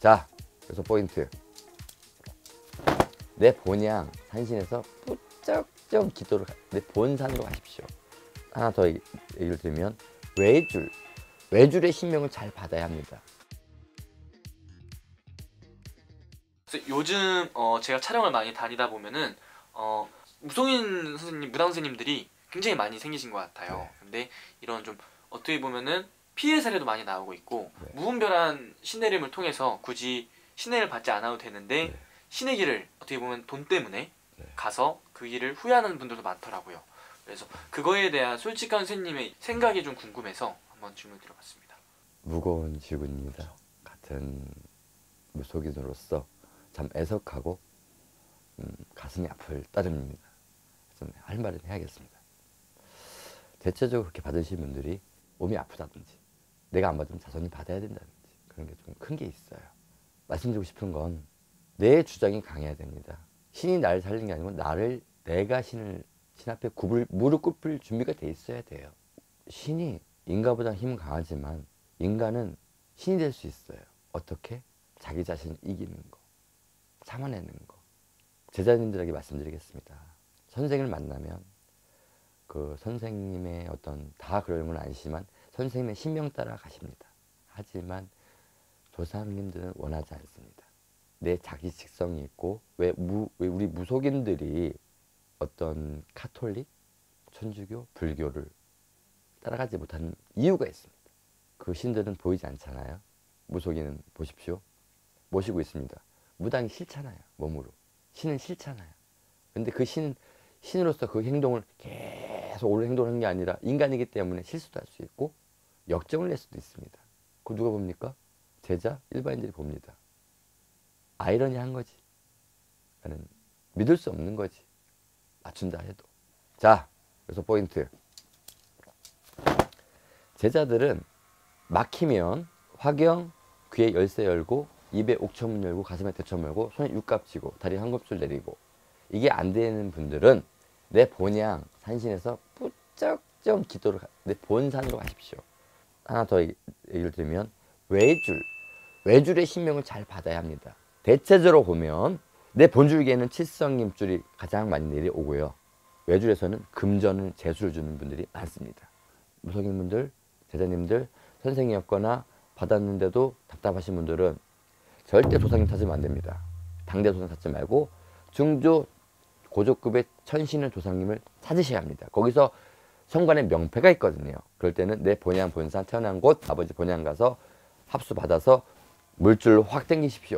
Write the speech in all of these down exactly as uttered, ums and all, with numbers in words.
자, 그래서 포인트. 내 본향 산신에서 무작정 기도를 내 본산으로 가십시오. 하나 더 얘기를 드리면 외줄, 외줄의 신명을 잘 받아야 합니다. 그래서 요즘 어 제가 촬영을 많이 다니다 보면은 어 무속인 선생님, 무당 선생님들이 굉장히 많이 생기신 것 같아요. 네. 근데 이런 좀 어떻게 보면은 피해 사례도 많이 나오고 있고 네. 무분별한 신내림을 통해서 굳이 신내를 받지 않아도 되는데 네. 신의 길을 어떻게 보면 돈 때문에 네. 가서 그 길을 후회하는 분들도 많더라고요. 그래서 그거에 대한 솔직한 선생님의 생각이 좀 궁금해서 한번 질문 드려봤습니다. 무거운 질문입니다. 같은 무속인으로서 참 애석하고 음, 가슴이 아플 따름입니다. 좀 할 말은 해야겠습니다. 대체적으로 그렇게 받으신 분들이 몸이 아프다든지 내가 안 받으면 자손이 받아야 된다든지 그런 게 좀 큰 게 있어요. 말씀드리고 싶은 건 내 주장이 강해야 됩니다. 신이 나를 살리는 게 아니고 나를 내가 신을 신 앞에 굽을, 무릎 꿇을 준비가 돼 있어야 돼요. 신이 인간보다 힘은 강하지만 인간은 신이 될 수 있어요. 어떻게? 자기 자신을 이기는 거, 참아내는 거. 제자님들에게 말씀드리겠습니다. 선생을 만나면 그 선생님의 어떤 다 그런 건 아니지만 선생님의 신명 따라 가십니다. 하지만 조상님들은 원하지 않습니다. 내 자기 직성이 있고 왜, 무, 왜 우리 무속인들이 어떤 카톨릭, 천주교, 불교를 따라가지 못하는 이유가 있습니다. 그 신들은 보이지 않잖아요. 무속인은 보십시오. 모시고 있습니다. 무당이 싫잖아요. 몸으로. 신은 싫잖아요. 근데 그 신, 신으로서 그 행동을 계속 옳은 행동을 하는 게 아니라 인간이기 때문에 실수도 할 수 있고 역정을 낼 수도 있습니다. 그거 누가 봅니까? 제자, 일반인들이 봅니다. 아이러니한 거지. 나는 믿을 수 없는 거지. 맞춘다 해도. 자, 그래서 포인트. 제자들은 막히면 화경, 귀에 열쇠 열고 입에 옥천문 열고 가슴에 대천 열고 손에 육갑 쥐고 다리에 한곱줄 내리고 이게 안 되는 분들은 내 본향 산신에서 무작정 기도를 내 본산으로 가십시오. 하나 더 얘기를 드리면 외줄, 외줄의 신명을 잘 받아야 합니다. 대체적으로 보면 내 본줄기에는 칠성임줄이 가장 많이 내려오고요. 외줄에서는 금전을 재수를 주는 분들이 많습니다. 무속인분들, 제자님들, 선생이었거나 받았는데도 답답하신 분들은 절대 조상님 찾으면 안 됩니다. 당대 조상 찾지 말고 중조 고조급의 천신의 조상님을 찾으셔야 합니다. 거기서 성관에 명패가 있거든요. 그럴 때는 내 본향 본산 태어난 곳 아버지 본향 가서 합수 받아서 물줄로 확 당기십시오.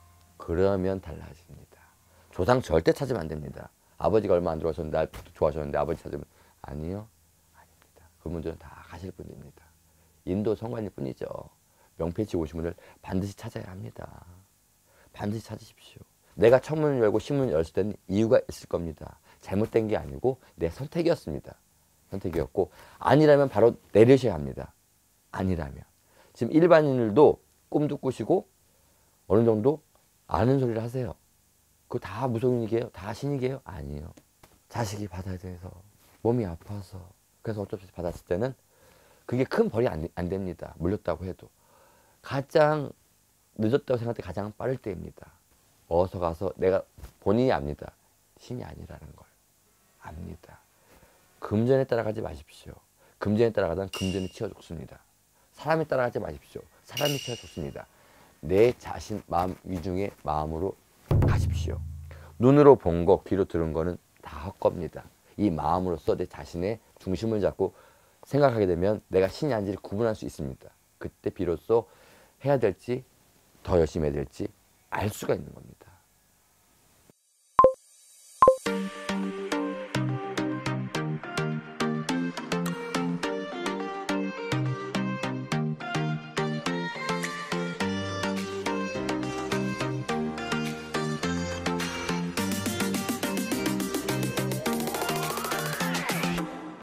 그러면 달라집니다. 조상 절대 찾으면 안 됩니다. 아버지가 얼마 안 들어와서 날 좋아하셨는데 아버지 찾으면 아니요. 아닙니다. 그분들은 다 가실 분입니다. 인도 성관일 뿐이죠. 명패치 오신 분을 반드시 찾아야 합니다. 반드시 찾으십시오. 내가 천문을 열고 신문을 열었을 때는 이유가 있을 겁니다. 잘못된 게 아니고 내 선택이었습니다. 선택이었고 아니라면 바로 내리셔야 합니다. 아니라면. 지금 일반인들도 꿈도 꾸시고 어느 정도 아는 소리를 하세요. 그거 다 무속인이게요? 다 신이게요? 아니에요. 자식이 받아야 돼서 몸이 아파서 그래서 어쩔 수 없이 받았을 때는 그게 큰 벌이 안, 안 됩니다. 물렸다고 해도. 가장 늦었다고 생각할 때 가장 빠를 때입니다. 어서 가서 내가 본인이 압니다. 신이 아니라는 걸 압니다. 금전에 따라가지 마십시오. 금전에 따라가다는 금전이 치워 죽습니다. 사람에 따라가지 마십시오. 사람이 치워 죽습니다. 내 자신 마음 위중의 마음으로 가십시오. 눈으로 본 거, 귀로 들은 거는 다 헛겁니다. 이 마음으로써 내 자신의 중심을 잡고 생각하게 되면 내가 신이 아닌지를 구분할 수 있습니다. 그때 비로소 해야 될지 더 열심히 해야 될지 알 수가 있는 겁니다.